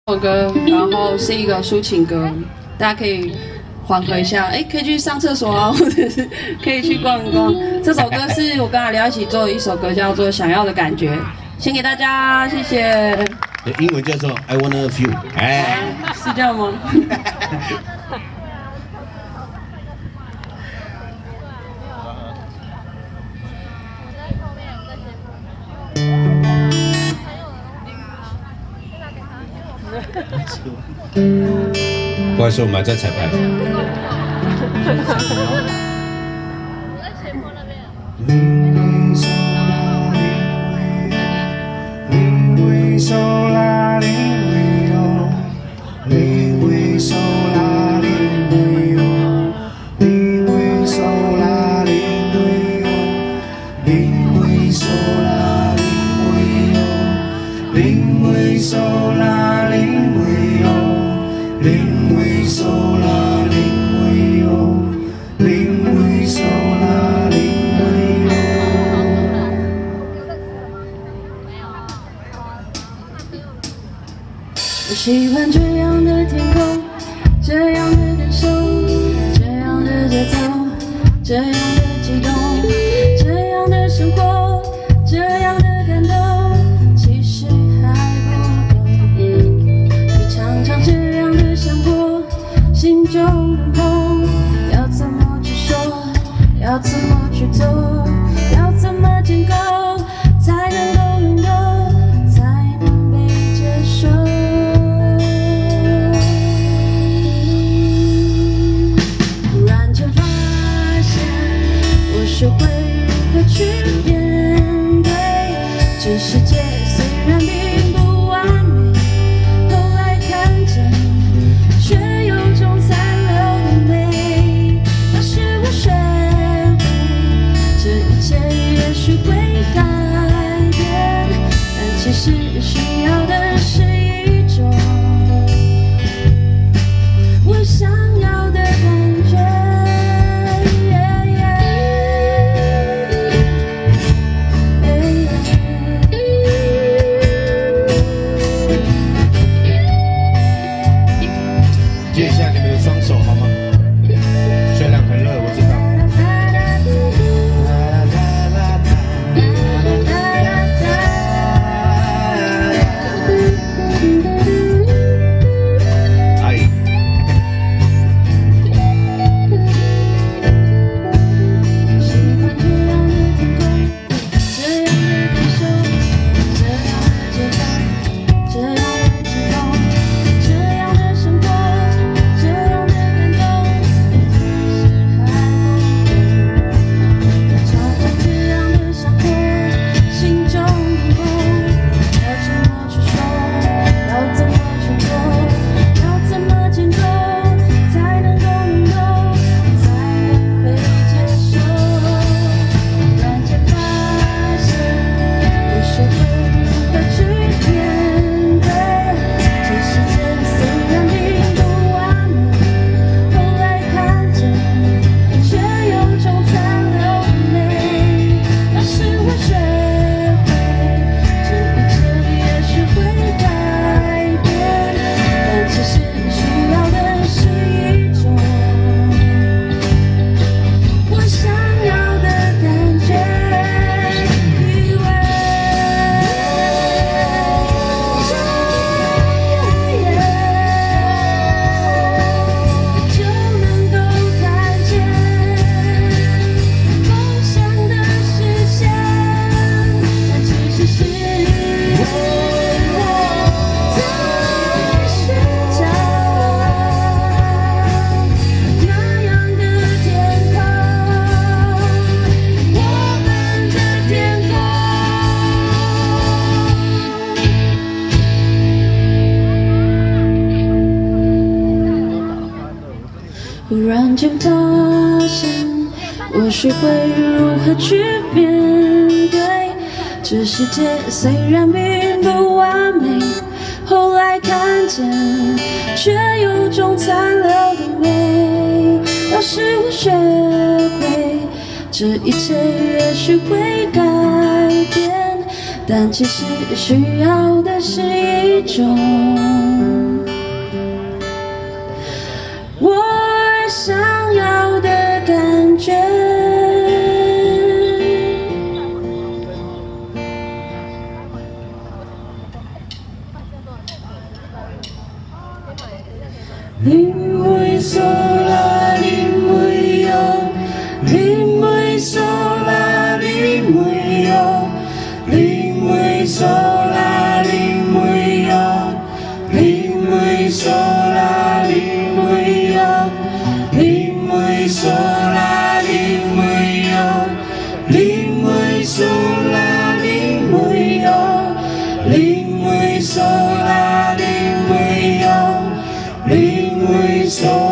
这首歌，然后是一个抒情歌，大家可以缓和一下，可以去上厕所啊，或者是可以去逛一逛。这首歌是我跟阿廖一起做的一首歌，叫做《想要的感觉》，献给大家，谢谢。 英文叫做 I wanna feel， 是这样吗？ 不好意思，我们还在彩排。 我在前坡那边。 我喜欢这样的天空，这样的感受，这样的节奏，这样的激动，这样的生活，这样的感动，其实还不够。你常常这样的想过，心中的梦，要怎么去说，要怎么去做，要怎么建构，才能够拥有，才能被接受。学会如何去面对这世界，虽然并不完美，后来看见却有种残留的美。要是我学会这一切，也许会改变，但其实需要的是一种我想要的感觉。 借一下你们的双手好吗？虽然很热，我知道。哎。忽然间发现，我学会如何去面对这世界，虽然并不完美，后来看见却有种残留的美。要是我学会这一切，也许会改变，但其实需要的是一种灵妹嗦啦灵妹哟，灵妹嗦啦灵妹哟，灵妹嗦啦灵妹哟，灵妹嗦啦灵妹哟，灵妹嗦啦灵妹哟，灵妹嗦啦灵妹哟，灵妹嗦啦灵妹哟。灵妹嗦。